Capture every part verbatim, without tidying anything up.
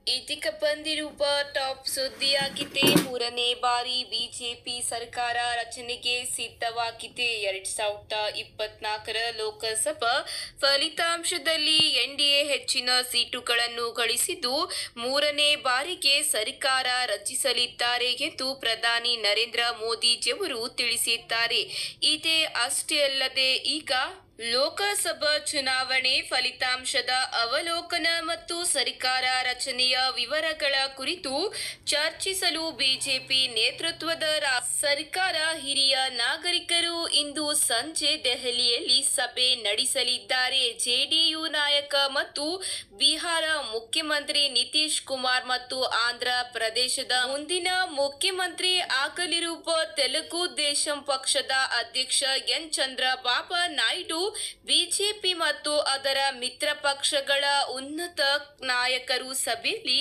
ಇದೀಗ ಬಂದಿರುವ ಟಾಪ್ ಸುದ್ದಿಯಾಗಿದೆ. ಮೂರನೇ ಬಾರಿ ಬಿಜೆಪಿ ಸರ್ಕಾರ ರಚನೆಗೆ ಸಿದ್ಧವಾಗಿದೆ. ಎರಡ್ ಸಾವಿರದ ಇಪ್ಪತ್ನಾಲ್ಕರ ಲೋಕಸಭಾ ಫಲಿತಾಂಶದಲ್ಲಿ ಎನ್ಡಿಎ ಹೆಚ್ಚಿನ ಸೀಟುಗಳನ್ನು ಗಳಿಸಿದ್ದು ಮೂರನೇ ಬಾರಿಗೆ ಸರ್ಕಾರ ರಚಿಸಲಿದ್ದಾರೆ ಎಂದು ಪ್ರಧಾನಿ ನರೇಂದ್ರ ಮೋದಿಜಿಯವರು ತಿಳಿಸಿದ್ದಾರೆ. ಇದೇ ಅಷ್ಟೇ ಅಲ್ಲದೆ ಈಗ ಲೋಕಸಭಾ ಚುನಾವಣೆ ಫಲಿತಾಂಶದ ಅವಲೋಕನ ಮತ್ತು ಸರ್ಕಾರ ರಚನೆಯ ವಿವರಗಳ ಕುರಿತು ಚರ್ಚಿಸಲು ಬಿಜೆಪಿ ನೇತೃತ್ವದ ಸರ್ಕಾರ ಹಿರಿಯ ನಾಯಕರು ಇಂದು ಸಂಜೆ ದೆಹಲಿಯಲ್ಲಿ ಸಭೆ ನಡೆಸಲಿದ್ದಾರೆ. ಜೆಡಿಯು ನಾಯಕ ಮತ್ತು ಬಿಹಾರ ಮುಖ್ಯಮಂತ್ರಿ ನಿತೀಶ್ ಕುಮಾರ್ ಮತ್ತು ಆಂಧ್ರ ಪ್ರದೇಶದ ಮುಂದಿನ ಮುಖ್ಯಮಂತ್ರಿ ಆಗಲಿರುವ ತೆಲುಗು ದೇಶಂ ಪಕ್ಷದ ಅಧ್ಯಕ್ಷ ಎನ್ ಚಂದ್ರಬಾಬು ನಾಯ್ಡು ಬಿಜೆಪಿ ಮತ್ತು ಅದರ ಮಿತ್ರ ಪಕ್ಷಗಳ ಉನ್ನತ ನಾಯಕರು ಸಭೆಯಲ್ಲಿ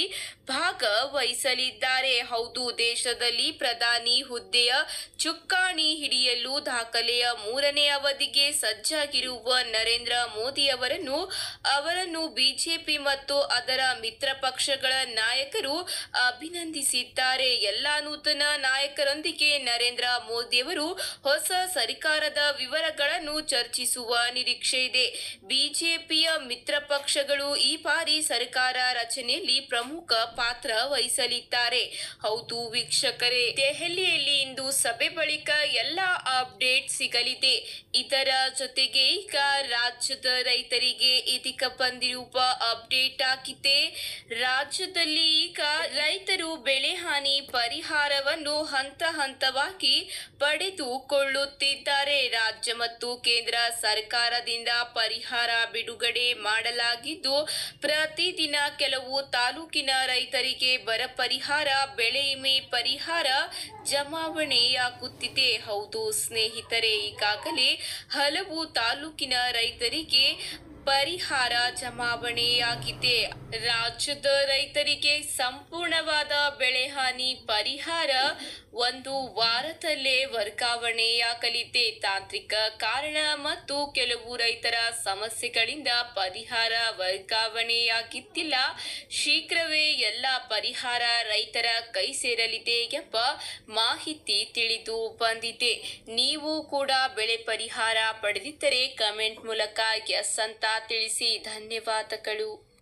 ಭಾಗವಹಿಸಲಿದ್ದಾರೆ. ಹೌದು, ದೇಶದಲ್ಲಿ ಪ್ರಧಾನಿ ಹುದ್ದೆಯ ಚುಕ್ಕಾಣಿ ಹಿಡಿಯಲು ದಾಖಲೆಯ ಮೂರನೇ ಅವಧಿಗೆ ಸಜ್ಜಾಗಿರುವ ನರೇಂದ್ರ ಮೋದಿ ಅವರನ್ನು ಅವರನ್ನು ಬಿಜೆಪಿ ಮತ್ತು ಅದರ ಮಿತ್ರ ಪಕ್ಷಗಳ ನಾಯಕರು ಅಭಿನಂದಿಸಿದ್ದಾರೆ. ಎಲ್ಲಾ ನೂತನ ನಾಯಕರೊಂದಿಗೆ ನರೇಂದ್ರ ಮೋದಿಯವರು ಹೊಸ ಸರ್ಕಾರದ ವಿವರಗಳನ್ನು ಚರ್ಚಿಸುವ ನಿರೀಕ್ಷೆ ಇದೆ. ಬಿಜೆಪಿಯ ಮಿತ್ರ ಪಕ್ಷಗಳು ಈ ಬಾರಿ ಸರ್ಕಾರ ರಚನೆಯಲ್ಲಿ ಪ್ರಮುಖ ಪಾತ್ರ ವಹಿಸಲಿದ್ದಾರೆ. ಹೌದು ವೀಕ್ಷಕರೇ, ದೆಹಲಿಯಲ್ಲಿ ಇಂದು ಸಭೆ ಬಳಿಕ ಎಲ್ಲ ಅಪ್ಡೇಟ್ ಸಿಗಲಿದೆ. ಇದರ ಜೊತೆಗೆ ಈಗ ರಾಜ್ಯದ ರೈತರಿಗೆ ಇದೀಗ ಬಂದಿರುವ ಅಪ್ಡೇಟ್ ಆಗಿದೆ. ರಾಜ್ಯದಲ್ಲಿ ಈಗ ರೈತರು ಬೆಳೆ ಹಾನಿ ಪರಿಹಾರವನ್ನು ಹಂತ ಹಂತವಾಗಿ ಪಡೆದುಕೊಳ್ಳುತ್ತಿದ್ದಾರೆ. ರಾಜ್ಯ ಮತ್ತು ಕೇಂದ್ರ ಸರ್ಕಾರದಿಂದ ಪರಿಹಾರ ಬಿಡುಗಡೆ ಮಾಡಲಾಗಿದ್ದು ಪ್ರತಿದಿನ ಕೆಲವು ತಾಲೂಕಿನ ರೈತರಿಗೆ ಬರ ಪರಿಹಾರ, ಬೆಳೆ ವಿಮೆ ಪರಿಹಾರ ಜಮಾವಣೆಯಾಗುತ್ತಿದೆ. ಹೌದು ಸ್ನೇಹಿತರೆ, ಈಗಾಗಲೇ ಹಲವು ತಾಲೂಕಿನ ರೈತರಿಗೆ ಪರಿಹಾರ ಜಮಾವಣೆಯಾಗಿದೆ. ರಾಜ್ಯದ ರೈತರಿಗೆ ಸಂಪೂರ್ಣವಾದ ಬೆಳೆಹಾನಿ ಪರಿಹಾರ ಒಂದು ವಾರದಲ್ಲೇ ವರ್ಗಾವಣೆಯಾಗಲಿದೆ. ತಾಂತ್ರಿಕ ಕಾರಣ ಮತ್ತು ಕೆಲವು ರೈತರ ಸಮಸ್ಯೆಗಳಿಂದ ಪರಿಹಾರ ವರ್ಗಾವಣೆಯಾಗಿದ್ದಿಲ್ಲ. ಶೀಘ್ರವೇ ಎಲ್ಲ ಪರಿಹಾರ ರೈತರ ಕೈ ಸೇರಲಿದೆ ಎಂಬ ಮಾಹಿತಿ ತಿಳಿದು ಬಂದಿದೆ. ನೀವು ಕೂಡ ಬೆಳೆ ಪರಿಹಾರ ಪಡೆದಿದ್ದರೆ ಕಮೆಂಟ್ ಮೂಲಕ ಎಸ್ ಅಂತ ತಿಳಿಸಿ. ಧನ್ಯವಾದಗಳು.